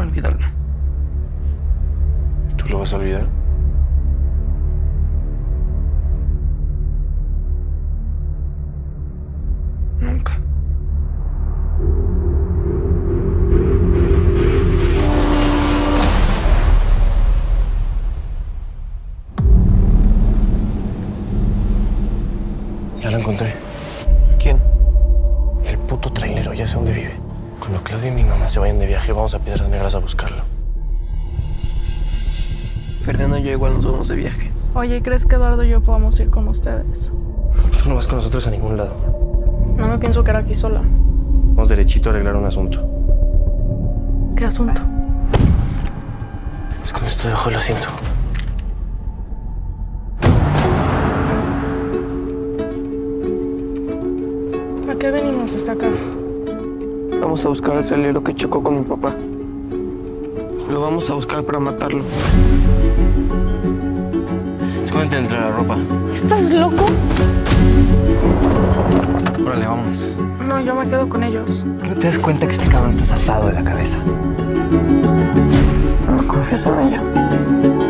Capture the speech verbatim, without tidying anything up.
olvídalo. ¿Tú lo vas a olvidar? Nunca. Ya lo encontré. ¿Quién? El puto trailero, ya sé dónde vive. Cuando Claudio y mi mamá se vayan de viaje, vamos a Piedras Negras a buscarlo. Fernando y yo igual nos vamos de viaje. Oye, ¿crees que Eduardo y yo podamos ir con ustedes? Tú no vas con nosotros a ningún lado. No me pienso quedar aquí sola. Vamos derechito a arreglar un asunto. ¿Qué asunto? Esconde esto debajo del asiento. ¿A qué venimos hasta acá? Vamos a buscar al trailero que chocó con mi papá. Lo vamos a buscar para matarlo. Escóndete entre la ropa. ¿Estás loco? Órale, vámonos. No, yo me quedo con ellos. ¿No te das cuenta que este cabrón está zafado de la cabeza? No confías en ella.